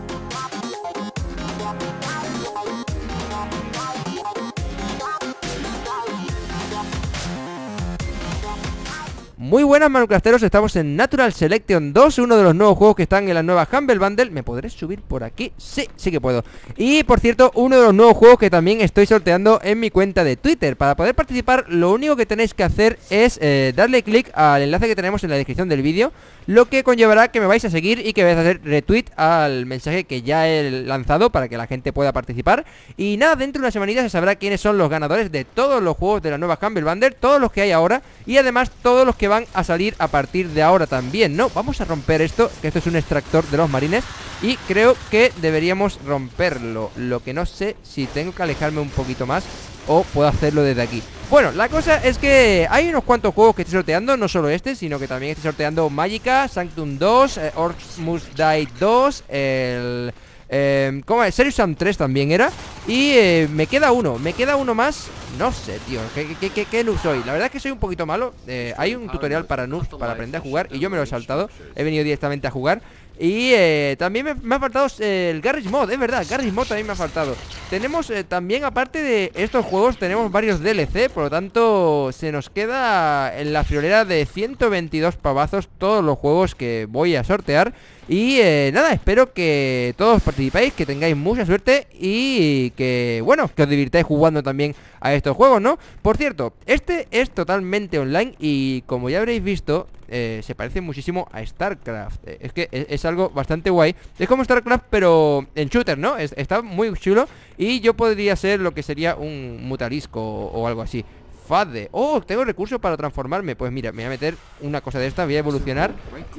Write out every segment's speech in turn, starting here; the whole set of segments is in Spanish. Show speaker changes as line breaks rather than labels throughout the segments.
Muy buenas, Minecrafteros, estamos en Natural Selection 2, uno de los nuevos juegos que están en la nueva Humble Bundle. ¿Me podré subir por aquí? Sí, sí que puedo. Y, por cierto, uno de los nuevos juegos que también estoy sorteando en mi cuenta de Twitter. Para poder participar, lo único que tenéis que hacer es darle clic al enlace que tenemos en la descripción del vídeo, lo que conllevará que me vais a seguir y que vais a hacer retweet al mensaje que ya he lanzado para que la gente pueda participar. Y nada, dentro de una semanita se sabrá quiénes son los ganadores de todos los juegos de la nueva Humble Bundle, todos los que hay ahora, y además todos los que van a salir a partir de ahora también, ¿no? Vamos a romper esto, que esto es un extractor de los marines, y creo que deberíamos romperlo. Lo que no sé si tengo que alejarme un poquito más o puedo hacerlo desde aquí. Bueno, la cosa es que hay unos cuantos juegos que estoy sorteando, no solo este, sino que también estoy sorteando Magicka, Sanctum 2, Orcs Must Die 2, el... ¿cómo es? Serious Sam 3 también era. Y me queda uno más. No sé, tío, ¿qué noob soy? La verdad es que soy un poquito malo. Hay un tutorial para noobs, para aprender a jugar, y yo me lo he saltado. He venido directamente a jugar. Y también me ha faltado el Garry's Mod, es verdad, Garry's Mod también me ha faltado. Tenemos también, aparte de estos juegos, tenemos varios DLC. Por lo tanto, se nos queda en la friolera de 122 pavazos todos los juegos que voy a sortear. Y nada, espero que todos participéis, que tengáis mucha suerte y que, bueno, que os divirtáis jugando también a estos juegos, ¿no? Por cierto, este es totalmente online y como ya habréis visto, se parece muchísimo a StarCraft. Es que es algo bastante guay. Es como StarCraft pero en shooter, ¿no? Está muy chulo y yo podría ser lo que sería un mutalisco o algo así. Fade. Oh, tengo recursos para transformarme. Pues mira, me voy a meter una cosa de esta, voy a evolucionar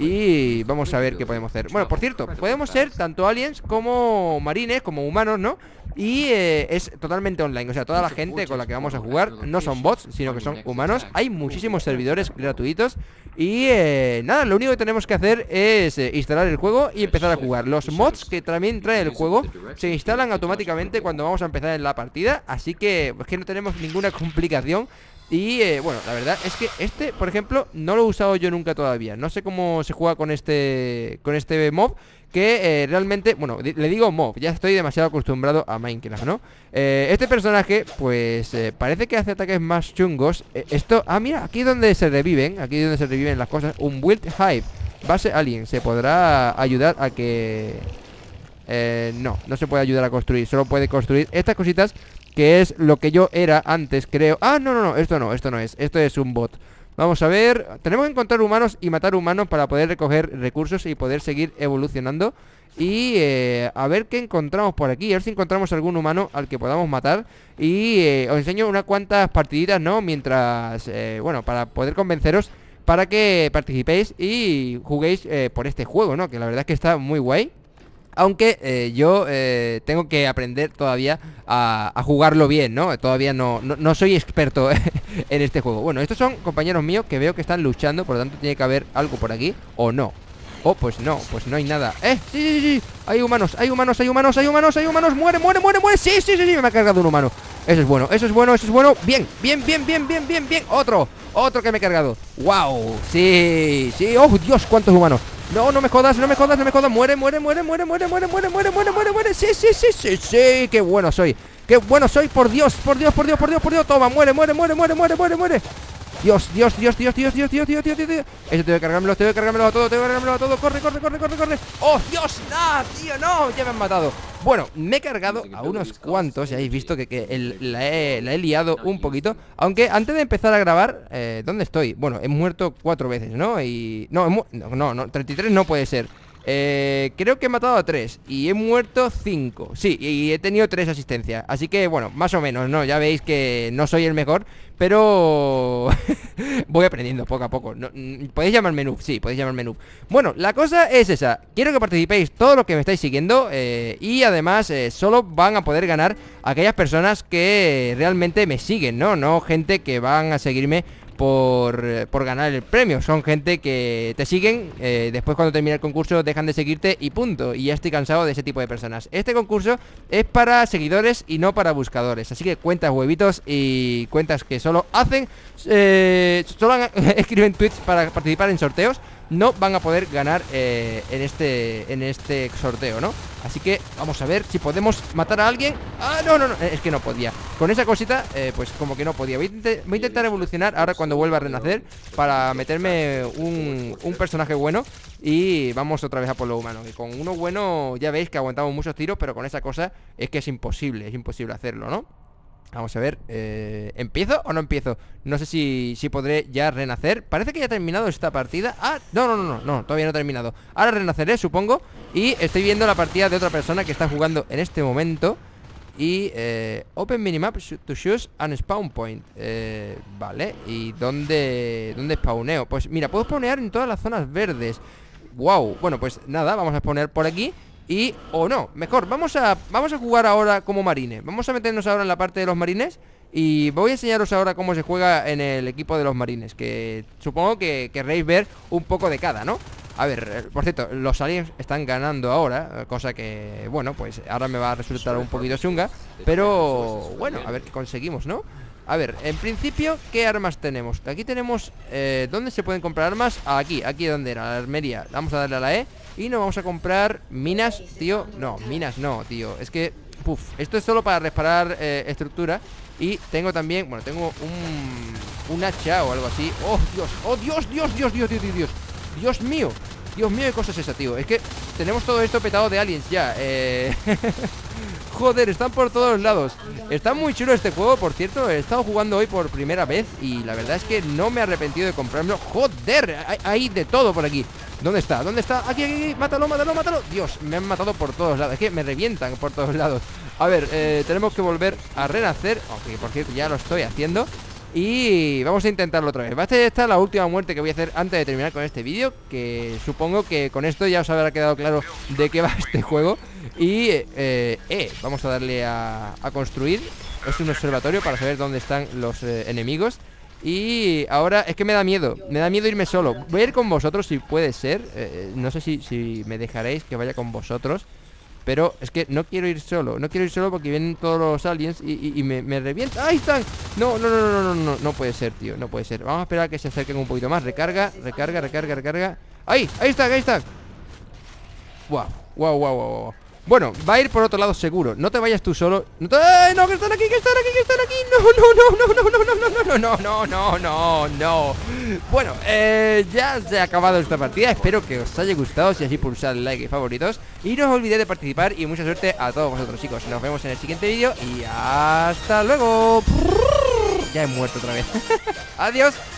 y vamos a ver qué podemos hacer. Bueno, por cierto, podemos ser tanto aliens como marines, como humanos, ¿no? Y es totalmente online, o sea, toda la gente con la que vamos a jugar no son bots, sino que son humanos. Hay muchísimos servidores gratuitos. Y nada, lo único que tenemos que hacer es instalar el juego y empezar a jugar. Los mods que también trae el juego se instalan automáticamente cuando vamos a empezar en la partida, así que es que no tenemos ninguna complicación. Y bueno, la verdad es que este, por ejemplo, no lo he usado yo nunca todavía. No sé cómo se juega con este mob, que realmente, bueno, le digo mob, ya estoy demasiado acostumbrado a Minecraft, ¿no? Este personaje, pues, parece que hace ataques más chungos. Esto, mira, aquí donde se reviven, las cosas. Un Build Hive, base alien, se podrá ayudar a que... no se puede ayudar a construir, solo puede construir estas cositas, que es lo que yo era antes, creo. No, esto no es, esto es un bot. Vamos a ver, tenemos que encontrar humanos y matar humanos para poder recoger recursos y poder seguir evolucionando. Y a ver qué encontramos por aquí, a ver si encontramos algún humano al que podamos matar. Y os enseño unas cuantas partiditas, ¿no? Mientras, bueno, para poder convenceros, para que participéis y juguéis por este juego, ¿no? Que la verdad es que está muy guay. Aunque yo tengo que aprender todavía a jugarlo bien, ¿no? Todavía no soy experto en este juego. Bueno, estos son compañeros míos que veo que están luchando, por lo tanto tiene que haber algo por aquí, ¿o no? Oh, pues no hay nada. Sí, hay humanos, muere, sí, me ha cargado un humano. Eso es bueno, bien. Otro que me he cargado. Wow, sí, oh Dios, cuántos humanos. No me jodas, muere. Sí, qué bueno soy, por Dios. Toma, muere. Dios. Eso tengo que cargármelo a todo. Corre. Oh, Dios, tío, no, ya me han matado. Bueno, me he cargado a unos cuantos. Ya habéis visto que la he liado un poquito. Aunque antes de empezar a grabar, ¿dónde estoy? Bueno, he muerto 4 veces, ¿no? Y... No, 33 no puede ser. Creo que he matado a 3 y he muerto 5. Sí, y he tenido 3 asistencias. Así que, bueno, más o menos, ¿no? Ya veis que no soy el mejor, pero voy aprendiendo poco a poco. Podéis llamarme noob, sí, podéis llamarme noob. Bueno, la cosa es esa. Quiero que participéis todos los que me estáis siguiendo, y además solo van a poder ganar aquellas personas que realmente me siguen, ¿no? No gente que van a seguirme por ganar el premio. Son gente que te siguen, después cuando termina el concurso dejan de seguirte y punto. Y ya estoy cansado de ese tipo de personas. Este concurso es para seguidores y no para buscadores. Así que cuentas huevitos y cuentas que solo hacen escriben tweets para participar en sorteos, no van a poder ganar en este sorteo, ¿no? Así que vamos a ver si podemos matar a alguien. ¡Ah, no! Es que no podía. Con esa cosita, pues como que no podía. Voy a intentar evolucionar ahora cuando vuelva a renacer para meterme un personaje bueno. Y vamos otra vez a por lo humano. Que con uno bueno ya veis que aguantamos muchos tiros, pero con esa cosa es que es imposible hacerlo, ¿no? Vamos a ver, ¿empiezo o no empiezo? No sé si podré ya renacer. Parece que ya ha terminado esta partida. Ah, no, todavía no he terminado. Ahora renaceré, supongo. Y estoy viendo la partida de otra persona que está jugando en este momento. Y, open minimap to choose an spawn point. Vale, ¿y dónde spawneo? Pues mira, puedo spawnear en todas las zonas verdes. Wow, bueno, pues nada, vamos a spawnear por aquí. Y, o no, mejor, vamos a jugar ahora como marines. Vamos a meternos ahora en la parte de los marines. Y voy a enseñaros ahora cómo se juega en el equipo de los marines, que supongo que querréis ver un poco de cada, ¿no? A ver, por cierto, los aliens están ganando ahora, cosa que, bueno, pues ahora me va a resultar un poquito chunga. Pero, bueno, a ver qué conseguimos, ¿no? A ver, en principio, ¿qué armas tenemos? Aquí tenemos, ¿dónde se pueden comprar armas? Aquí donde era, la armería. Vamos a darle a la E. Y nos vamos a comprar minas, tío. No, minas no, tío. Es que, esto es solo para reparar estructura. Y tengo también, bueno, tengo un hacha o algo así. ¡Oh, Dios! ¡Oh, Dios! ¡Dios mío! Dios mío, qué cosa es esa, tío. Es que tenemos todo esto petado de aliens ya. Joder, están por todos lados. Está muy chulo este juego, por cierto. He estado jugando hoy por primera vez y la verdad es que no me he arrepentido de comprármelo. ¡Joder! Hay de todo por aquí. ¿Dónde está? ¿Dónde está? Aquí. Mátalo. Dios, me han matado por todos lados. Es que me revientan por todos lados. A ver, tenemos que volver a renacer. Aunque, por cierto, ya lo estoy haciendo. Y vamos a intentarlo otra vez. Esta es la última muerte que voy a hacer antes de terminar con este vídeo, que supongo que con esto ya os habrá quedado claro de qué va este juego. Y vamos a darle a construir. Es un observatorio para saber dónde están los enemigos. Y ahora es que me da miedo irme solo. Voy a ir con vosotros si puede ser. No sé si me dejaréis que vaya con vosotros. Pero es que no quiero ir solo. No quiero ir solo porque vienen todos los aliens y me revientan. ¡Ahí están! No puede ser, tío. No puede ser. Vamos a esperar a que se acerquen un poquito más. Recarga. ¡Ahí están! ¡Wow! Bueno, va a ir por otro lado seguro. No te vayas tú solo. ¡Ay, no! ¡Que están aquí! ¡No! Bueno, ya se ha acabado esta partida. Espero que os haya gustado. Si así, pulsad like y favoritos. Y no os olvidéis de participar. Y mucha suerte a todos vosotros, chicos. Nos vemos en el siguiente vídeo. Y hasta luego. Ya he muerto otra vez. Adiós.